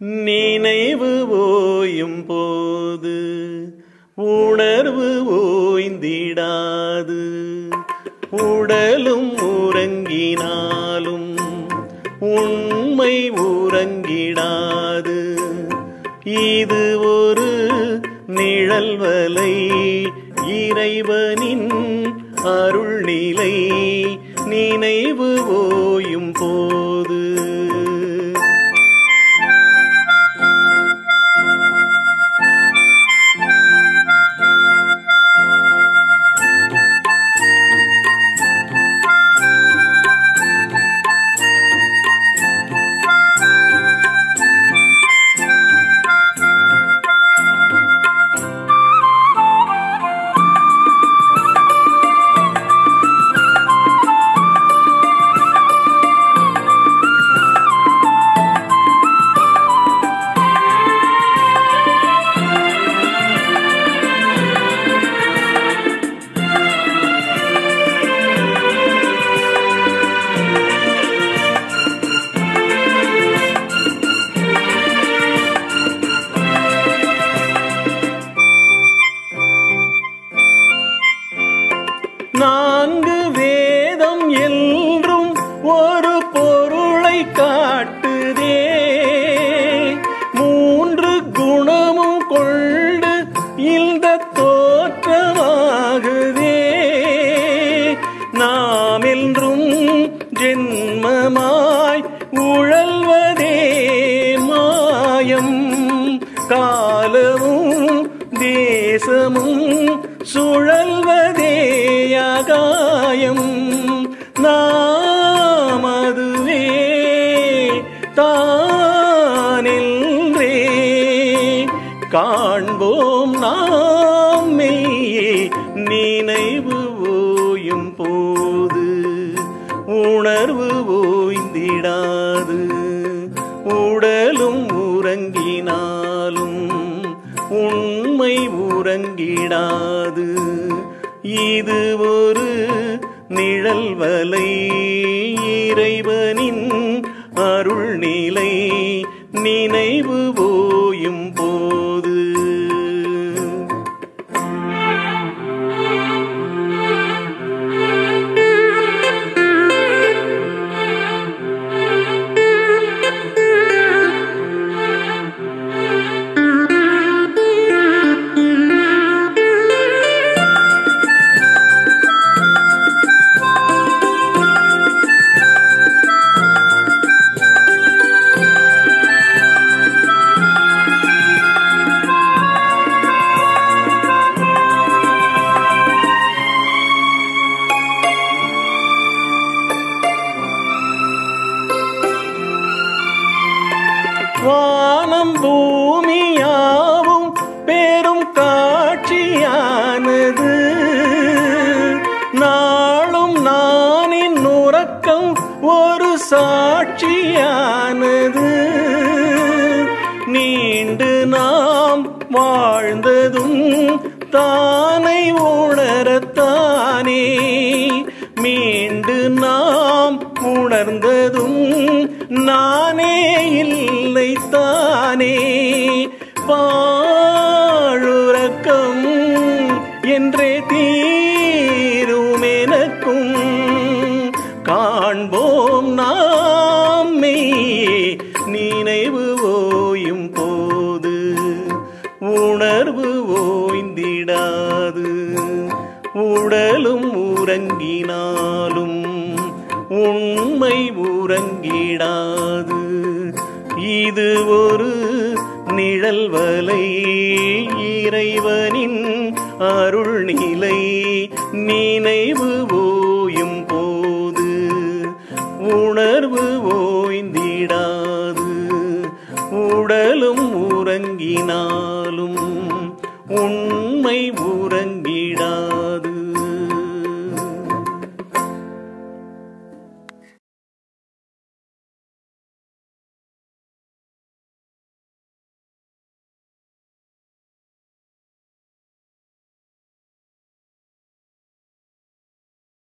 நினைவு ஓயும் போது உணர்வு ஓய்ந்திடாது. உடலும் உறங்கினாலும் உண்மை உறங்கிடாது. இது ஒரு நிழல்வலை, இறைவனின் அருள்நிலை. நினைவு ஓயும் போது நான்கு வேதம் என்றும் ஒரு பொருளை காட்டுதே. மூன்று குணமும் கொண்டு இந்த தோற்றமாகுதே. நாம் என்றும் ஜென்மமாய் உழல்வதே மாயம். காலமும் தேசமும் சுழல்வதே ஆகாயம். நாம் அதுவே தானென்றே காண்போம் நாமே. நினைவு ஓயும் போது உணர்வு ஓய்ந்திடாது. உடலும் உறங்கினாலும் உண்மை உறங்கிடாது. இது ஒரு நிழல்வலை, இறைவனின் அருள்நிலை. நினைவு ஓயும் போது வானம் பூமியாவும் பெரும் காட்சியானது. நாளும் நானின் உறக்கம் ஒரு சாட்சியானது. நீண்டு நாம் வாழ்ந்ததும் தானை உணரத்தானே. மீண்டு நாம் உணர்ந்ததும் நானே இல்லை தானே. பாழுறக்கம் என்றே தீரும் எனக்கும் காண்போம் நாமே. நினைவு ஓயும் போது உணர்வு ஓய்ந்திடாது. உடலும் உறங்கினாலும் உண்மை உறங்கிடாது. இது ஒரு நிழல்வலை, இறைவனின் அருள்நிலை. நினைவு ஓயும் போது உணர்வு ஓய்ந்திடாது. உடலும் உறங்கினாலும்